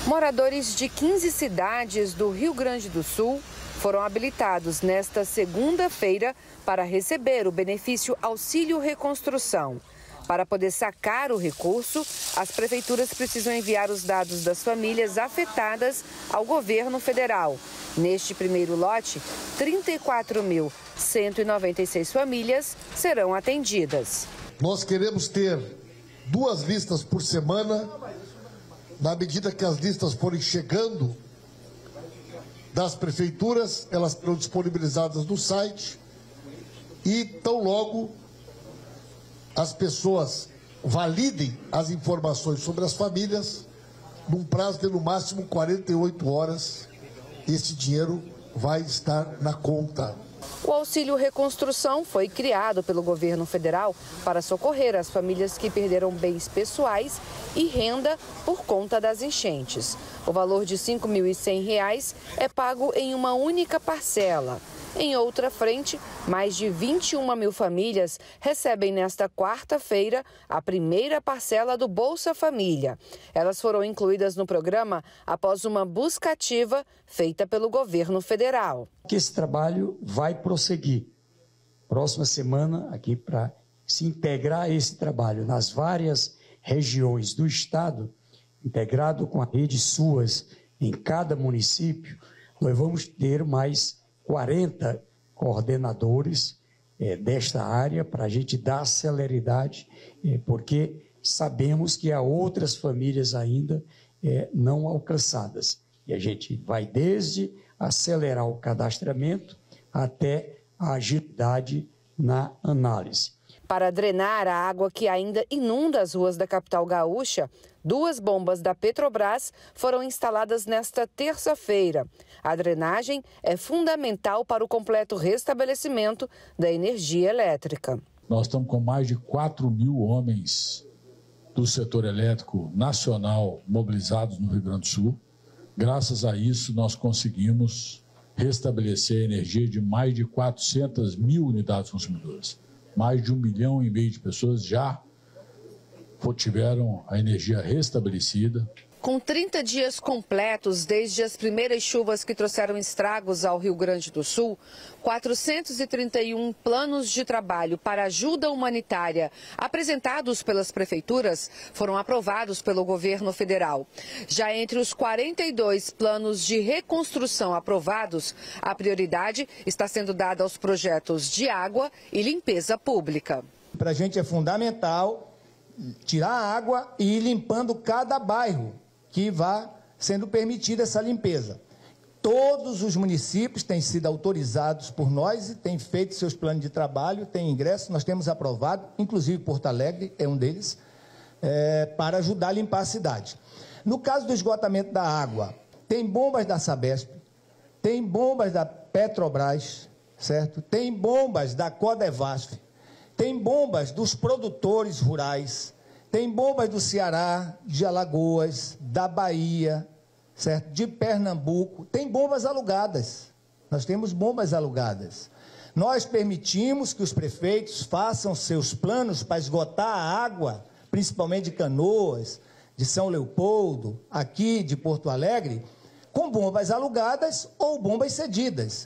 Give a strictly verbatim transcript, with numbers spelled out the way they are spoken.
Moradores de quinze cidades do Rio Grande do Sul foram habilitados nesta segunda-feira para receber o benefício Auxílio Reconstrução. Para poder sacar o recurso, as prefeituras precisam enviar os dados das famílias afetadas ao governo federal. Neste primeiro lote, trinta e quatro mil cento e noventa e seis famílias serão atendidas. Nós queremos ter duas listas por semana. Na medida que as listas forem chegando das prefeituras, elas serão disponibilizadas no site e tão logo as pessoas validem as informações sobre as famílias, num prazo de no máximo quarenta e oito horas, esse dinheiro vai estar na conta. O Auxílio Reconstrução foi criado pelo governo federal para socorrer as famílias que perderam bens pessoais e renda por conta das enchentes. O valor de cinco mil e cem reais é pago em uma única parcela. Em outra frente, mais de vinte e uma mil famílias recebem nesta quarta-feira a primeira parcela do Bolsa Família. Elas foram incluídas no programa após uma busca ativa feita pelo governo federal. Que esse trabalho vai prosseguir. Próxima semana, aqui para se integrar esse trabalho nas várias regiões do estado, integrado com a rede SUAS em cada município, nós vamos ter mais quarenta coordenadores é, desta área para a gente dar celeridade, é, porque sabemos que há outras famílias ainda é, não alcançadas. E a gente vai desde acelerar o cadastramento até a agilidade na análise. Para drenar a água que ainda inunda as ruas da capital gaúcha, duas bombas da Petrobras foram instaladas nesta terça-feira. A drenagem é fundamental para o completo restabelecimento da energia elétrica. Nós estamos com mais de quatro mil homens do setor elétrico nacional mobilizados no Rio Grande do Sul. Graças a isso, nós conseguimos restabelecer a energia de mais de quatrocentas mil unidades consumidoras. Mais de um milhão e meio de pessoas já tiveram a energia restabelecida. Com trinta dias completos desde as primeiras chuvas que trouxeram estragos ao Rio Grande do Sul, quatrocentos e trinta e um planos de trabalho para ajuda humanitária apresentados pelas prefeituras foram aprovados pelo governo federal. Já entre os quarenta e dois planos de reconstrução aprovados, a prioridade está sendo dada aos projetos de água e limpeza pública. Para a gente é fundamental tirar a água e ir limpando cada bairro que vá sendo permitida essa limpeza. Todos os municípios têm sido autorizados por nós e têm feito seus planos de trabalho, têm ingresso, nós temos aprovado, inclusive Porto Alegre é um deles, é, para ajudar a limpar a cidade. No caso do esgotamento da água, tem bombas da Sabesp, tem bombas da Petrobras, certo? Tem bombas da Codevasf, tem bombas dos produtores rurais, tem bombas do Ceará, de Alagoas, da Bahia, certo? De Pernambuco, tem bombas alugadas. Nós temos bombas alugadas. Nós permitimos que os prefeitos façam seus planos para esgotar a água, principalmente de Canoas, de São Leopoldo, aqui de Porto Alegre, com bombas alugadas ou bombas cedidas.